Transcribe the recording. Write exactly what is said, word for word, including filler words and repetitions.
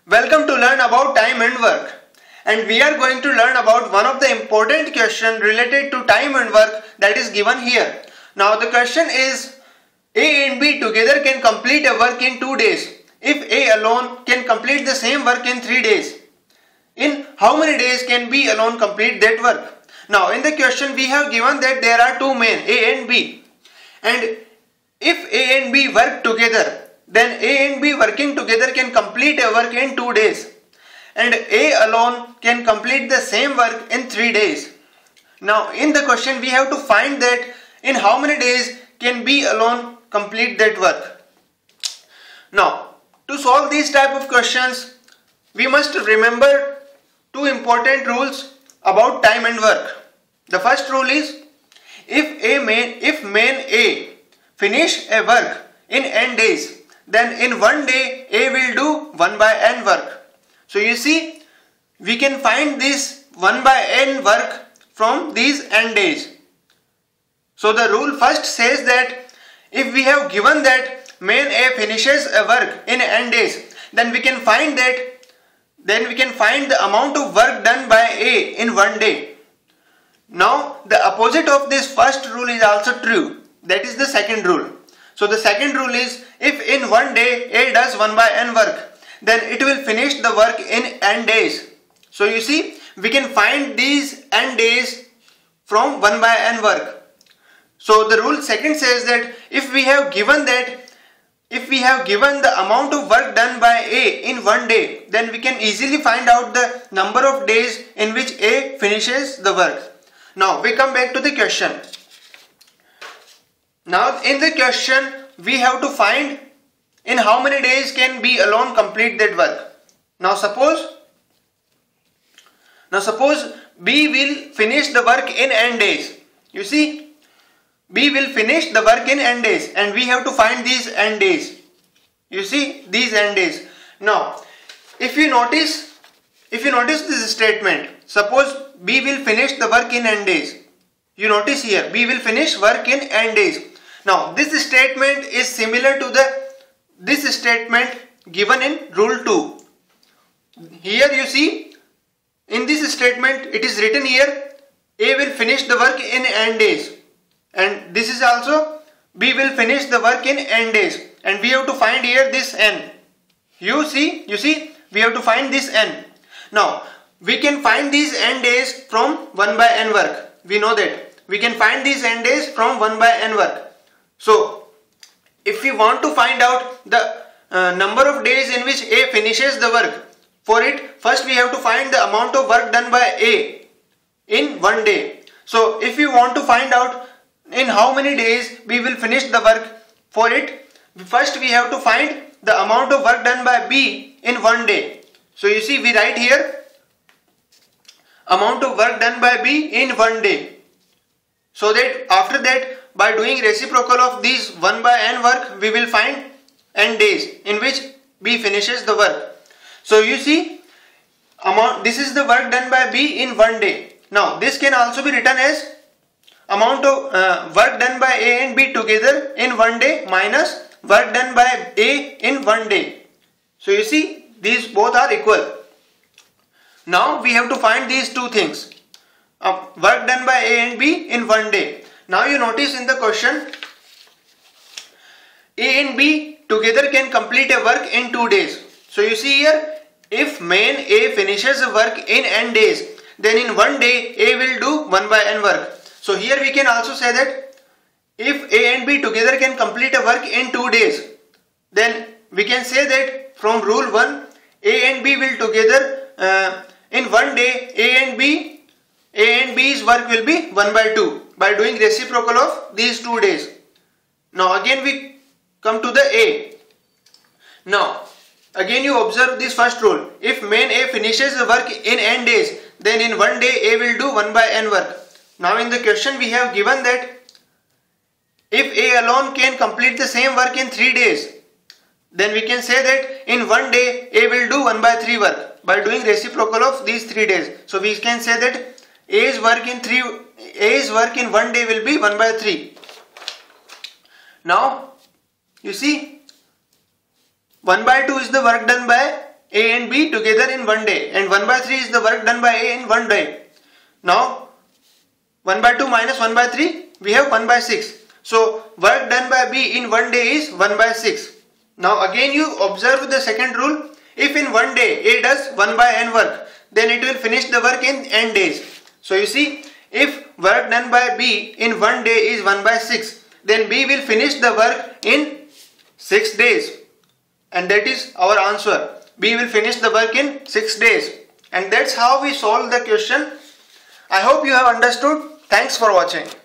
Welcome to learn about time and work. And we are going to learn about one of the important questions related to time and work that is given here. Now the question is, A and B together can complete a work in two days if A alone can complete the same work in three days. In how many days can B alone complete that work? Now in the question we have given that there are two men, A and B. And if A and B work together, then A and B working together can complete a work in two days. And A alone can complete the same work in three days. Now in the question we have to find that in how many days can B alone complete that work. Now to solve these type of questions, we must remember two important rules about time and work. The first rule is, if A man, if man A finish a work in n days, then in one day A will do one by n work. So you see, we can find this one by n work from these n days. So the rule first says that if we have given that man A finishes a work in n days, then we can find that then we can find the amount of work done by A in one day. Now the opposite of this first rule is also true. That is the second rule. So the second rule is, if in one day A does one by n work, then it will finish the work in n days. So you see, we can find these n days from one by n work. So the rule second says that if we have given that if we have given the amount of work done by A in one day, then we can easily find out the number of days in which A finishes the work. Now we come back to the question. Now in the question we have to find in how many days can B alone complete that work. Now suppose now suppose B will finish the work in n days. You see, B will finish the work in n days and we have to find these n days. You see, these n days. Now if you notice if you notice this statement, suppose B will finish the work in n days. You notice here, B will finish work in n days. Now this statement is similar to the this statement given in rule two. Here you see, in this statement it is written here, A will finish the work in n days, and this is also B will finish the work in n days, and we have to find here this n. You see, you see, we have to find this n. Now we can find these n days from one by n work. We know that we can find these n days from one by n work. So if we want to find out the uh, number of days in which A finishes the work, for it first we have to find the amount of work done by A in one day. So if we want to find out in how many days B will finish the work, for it first we have to find the amount of work done by B in one day. So you see, we write here amount of work done by B in one day, so that after that, by doing reciprocal of these one by n work, we will find n days in which B finishes the work. So you see, amount this is the work done by B in one day. Now this can also be written as amount of uh, work done by A and B together in one day minus work done by A in one day. So you see, these both are equal. Now we have to find these two things, uh, work done by A and B in one day. Now you notice in the question, A and B together can complete a work in two days. So you see here, if man A finishes a work in n days, then in one day A will do one by n work. So here we can also say that if A and B together can complete a work in two days, then we can say that from rule one, A and B will together uh, in one day A and B A and B's work will be one by two by doing reciprocal of these two days. Now again we come to the A. Now again you observe this first rule. If man A finishes the work in n days, then in one day A will do one by n work. Now in the question we have given that if A alone can complete the same work in three days, then we can say that in one day A will do one by three work by doing reciprocal of these three days. So we can say that A's work in three A's work in one day will be one by three. Now you see, one by two is the work done by A and B together in one day, and one by three is the work done by A in one day. Now one by two minus one by three, we have one by six. So work done by B in one day is one by six. Now again you observe the second rule. If in one day A does one by n work, then it will finish the work in n days. So you see, if work done by B in one day is one by six, then B will finish the work in six days. And that is our answer. B will finish the work in six days. And that's how we solve the question. I hope you have understood. Thanks for watching.